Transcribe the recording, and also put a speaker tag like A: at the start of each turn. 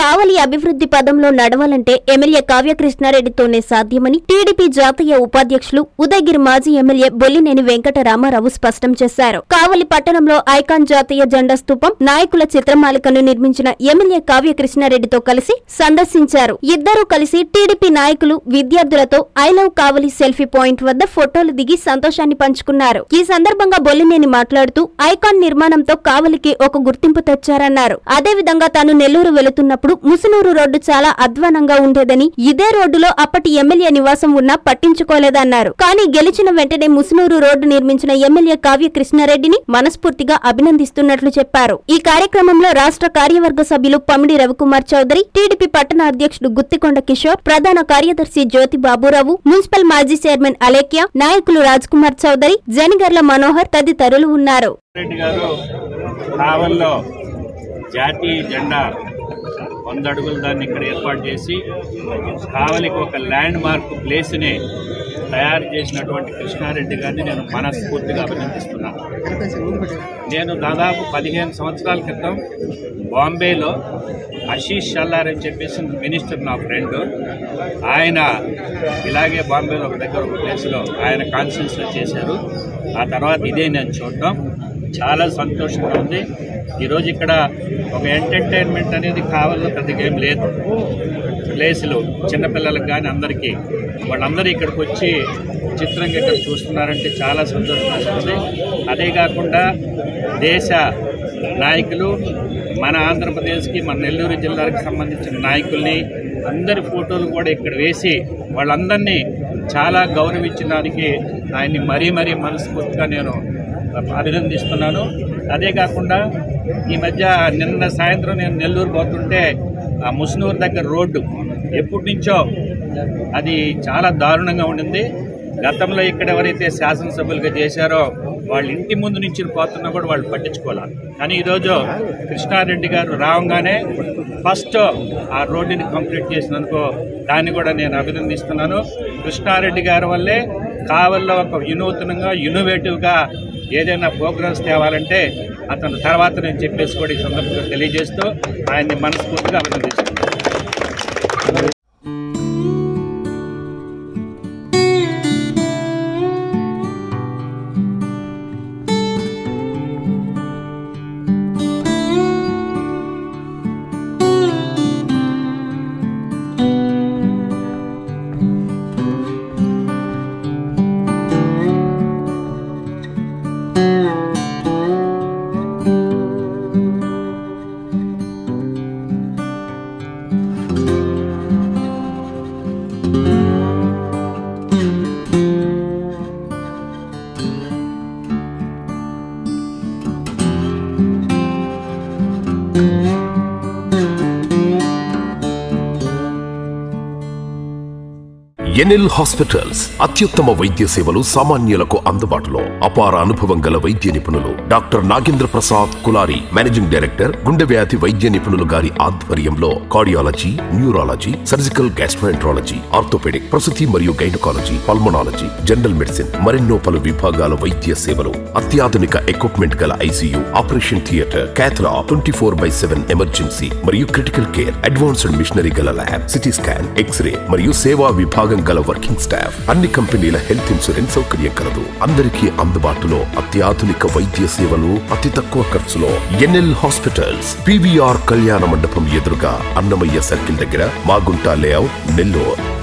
A: కావలి అభివృద్ధి పదంలో నడవాలంటే ఎమ్మెల్యే కావ్య కృష్ణారెడ్డితోనే సాధ్యమని టీడీపీ జాతీయ ఉపాధ్యక్షులు ఉదయగిరి మాజీ ఎమ్మెల్యే బొల్లినేని వెంకట రామారావు స్పష్టం చేశారు. కావలి పట్టణంలో ఐకాన్ జాతీయ జెండా స్తూపం, నాయకుల చిత్రమాలికను నిర్మించిన ఎమ్మెల్యే కావ్య కృష్ణారెడ్డితో కలిసి సందర్శించారు. ఇద్దరూ కలిసి టీడీపీ నాయకులు, విద్యార్థులతో I love Kavali selfie point వద్ద ఫోటోలు దిగి సంతోషాన్ని పంచుకున్నారు. ఈ సందర్భంగా బొల్లినేని మాట్లాడుతూ ఐకాన్ నిర్మాణంతో కావలికి ఒక గుర్తింపు తెచ్చారన్నారు. అదేవిధంగా తాను నెల్లూరు వెళుతున్నప్పుడు ముసునూరు రోడ్డు చాలా అధ్వానంగా ఉండేదని, ఇదే రోడ్డులో అప్పటి ఎమ్మెల్యే నివాసం ఉన్నా పట్టించుకోలేదన్నారు. కానీ గెలిచిన వెంటనే ముసునూరు రోడ్డు నిర్మించిన ఎమ్మెల్యే కావ్య కృష్ణారెడ్డిని మనస్ఫూర్తిగా అభినందిస్తున్నట్లు చెప్పారు. ఈ కార్యక్రమంలో రాష్ట్ర కార్యవర్గ సభ్యులు పమిడి రవికుమార్ చౌదరి, టీడీపీ పట్టణ అధ్యక్షుడు గుత్తికొండ కిషోర్, ప్రధాన కార్యదర్శి జ్యోతి బాబురావు, మున్సిపల్ మాజీ చైర్మన్ అలేఖ్య, నాయకులు రాజ్ కుమార్ చౌదరి, జనిగర్ల మనోహర్ తదితరులు ఉన్నారు.
B: జాతీయ జెండా 100 అడుగులు దాన్ని ఇక్కడ ఏర్పాటు చేసి కావలికి ఒక ల్యాండ్ మార్క్ ప్లేస్ని తయారు చేసినటువంటి కృష్ణారెడ్డి గారిని నేను మనస్ఫూర్తిగా అభినందిస్తున్నాను. నేను దాదాపు 15 సంవత్సరాల క్రితం బాంబేలో ఆశీష్ షల్లార్ అని చెప్పేసి మినిస్టర్, నా ఫ్రెండ్, ఆయన ఇలాగే బాంబేలో ఒక దగ్గర ఒక ప్లేస్లో ఆయన కాన్ఫరెన్స్లో చేశారు. ఆ తర్వాత ఇదే నేను చూడటం చాలా సంతోషంగా ఉంది. ఈరోజు ఇక్కడ ఒక ఎంటర్టైన్మెంట్ అనేది కావాలో పెద్దగా ఏం లేదు. ప్లేసులు చిన్నపిల్లలకు కానీ అందరికీ, వాళ్ళందరూ ఇక్కడికి వచ్చి చిత్రంగా ఇక్కడ చూస్తున్నారంటే చాలా సంతోషంగా ఉంది. అదే కాకుండా దేశ నాయకులు, మన ఆంధ్రప్రదేశ్కి, మన నెల్లూరు జిల్లాకి సంబంధించిన నాయకుల్ని అందరి ఫోటోలు కూడా ఇక్కడ వేసి వాళ్ళందరినీ చాలా గౌరవించడానికి ఆయన్ని మరీ మనస్ఫూర్తిగా నేను అభినందిస్తున్నాను. అదే కాకుండా ఈ మధ్య నిన్న సాయంత్రం నేను నెల్లూరు పోతుంటే ఆ ముసునూరు దగ్గర రోడ్డు ఎప్పటి నుంచో అది చాలా దారుణంగా ఉండింది. గతంలో ఇక్కడ ఎవరైతే శాసనసభ్యులుగా చేశారో వాళ్ళ ఇంటి ముందు నుంచి పోతున్నా కూడా వాళ్ళు పట్టించుకోవాలి. కానీ ఈరోజు కృష్ణారెడ్డి గారు రావంగానే ఫస్ట్ ఆ రోడ్డుని కంప్లీట్ చేసినందుకు దాన్ని కూడా నేను అభినందిస్తున్నాను. కృష్ణారెడ్డి గారి వల్లే కావలిలో ఒక వినూత్నంగా, ఇన్నోవేటివ్గా ఏదైనా ప్రోగ్రామ్స్ తేవాలంటే అతను తర్వాత నేను చెప్పేసి కూడా ఈ సందర్భంగా తెలియజేస్తూ ఆయన్ని మనస్ఫూర్తిగా అభినందిస్తున్నాను.
C: ఎన్ఎల్ హాస్పిటల్స్ అత్యుత్తమ వైద్య సేవలు సామాన్యులకు అందుబాటులో. అపార అనుభవం గల వైద్య నిపుణులు doctor Nagendra Prasad Kulari, managing director, గుండె వ్యాధి వైద్య నిపుణులు గారి ఆధ్వర్యంలో cardiology, neurology, surgical gastroenterology, orthopaedic, ప్రసూతి మరియు గైనకాలజీ, పల్మనాలజీ, జనరల్ మెడిసిన్, మరెన్నో పలు విభాగాల వైద్య సేవలు. అత్యాధునిక ఎక్విప్మెంట్ గల ఐసీయూ, ఆపరేషన్ థియేటర్, క్యాథ్లా, 24/7 ఎమర్జెన్సీ మరియు క్రిటికల్ కేర్, అడ్వాన్స్డ్ మిషనరీ గల ల్యాబ్, సిటీ స్కాన్, ఎక్స్రే మరియు సేవా విభాగం గల వర్కింగ్ స్టాఫ్. అన్ని కంపెనీల హెల్త్ ఇన్సూరెన్స్ సౌకర్యం కలదు. అందరికీ అందుబాటులో అత్యాధునిక వైద్య సేవలు అతి తక్కువ ఖర్చులో. ఎన్ఎల్ హాస్పిటల్స్, పివిఆర్ కళ్యాణ మండపం ఎదురుగా, అన్నమయ్య సర్కిల్ దగ్గర, మాగుంట లేఅవుట్, నెల్లూరు.